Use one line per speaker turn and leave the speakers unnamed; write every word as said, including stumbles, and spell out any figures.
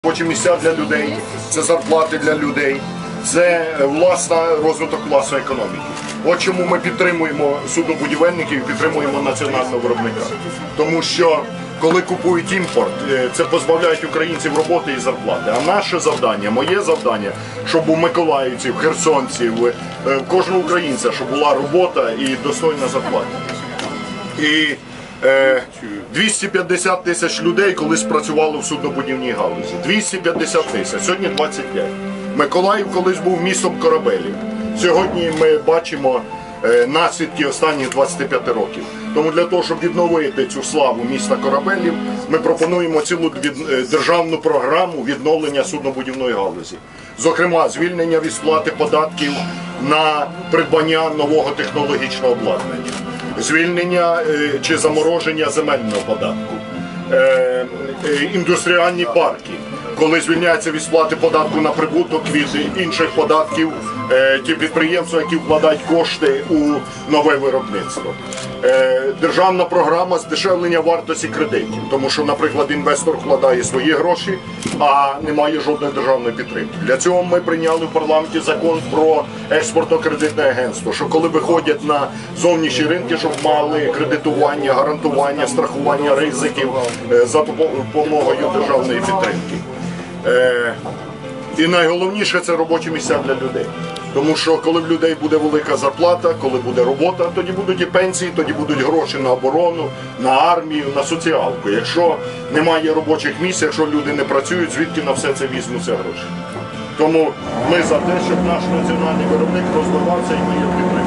робочі місця для людей, це зарплати для людей, це власна розвиток власної економіки. От чому ми підтримуємо суднобудівельників, підтримуємо національного виробника. Тому що коли купують імпорт, це позбавляють українців роботи і зарплати. А наше завдання, моє завдання, щоб у миколаївців, херсонців, в кожного українця, щоб була робота і достойна зарплата. І е, двісті п'ятдесят тисяч людей колись працювали в суднобудівній галузі. двісті п'ятдесят тисяч, сьогодні двадцять п'ять. Миколаїв колись був містом корабелів. Сьогодні ми бачимо е, наслідки останніх двадцяти п'яти років. Тому для того, щоб відновити цю славу міста корабелів, ми пропонуємо цілу від, державну програму відновлення суднобудівної галузі. Зокрема, звільнення від сплати податків на придбання нового технологічного обладнання, звільнення е, чи замороження земельного податку, е, е, індустріальні парки, коли звільняється від сплати податку на прибуток від інших податків е, ті підприємства, які вкладають кошти у нове виробництво. Е, державна програма здешевлення вартості кредитів, тому що, наприклад, інвестор вкладає свої гроші, а немає жодної державної підтримки. Для цього ми прийняли в парламенті закон про експортно-кредитне агентство, що коли виходять на зовнішні ринки, щоб мали кредитування, гарантування, страхування ризиків е, за допомогою державної підтримки. Е, і найголовніше – це робочі місця для людей. Тому що коли в людей буде велика зарплата, коли буде робота, тоді будуть і пенсії, тоді будуть гроші на оборону, на армію, на соціалку. Якщо немає робочих місць, якщо люди не працюють, звідки на все це візьмуться гроші? Тому ми за те, щоб наш національний виробник розвивався і ми його підтримуємо.